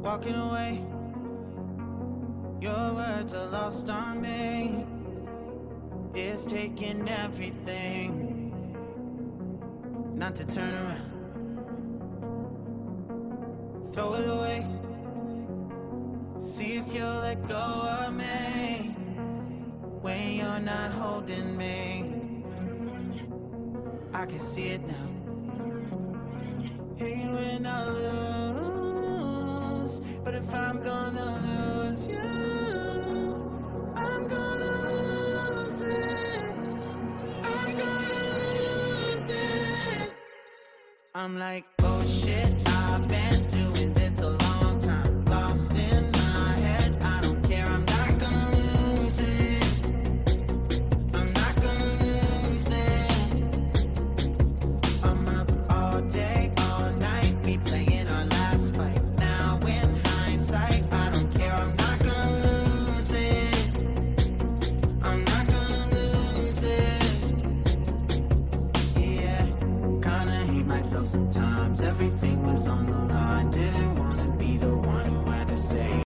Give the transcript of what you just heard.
walking away. Your words are lost on me. It's taking everything not to turn around. Throw it away. See if you'll let go of me when you're not holding me. I can see it now. Hey, when I lose, but if I'm gonna lose you, I'm gonna lose it. I'm gonna lose it. I'm like, oh shit, I've been doing this a long time. Lost in my head, I don't care, I'm not gonna lose it. I'm not gonna lose this. I'm up all day, all night, we playing our last fight. Now in hindsight, I don't care, I'm not gonna lose it. I'm not gonna lose this. Yeah, kinda hate myself sometimes. Everything was on the line, didn't wanna be the one who had to say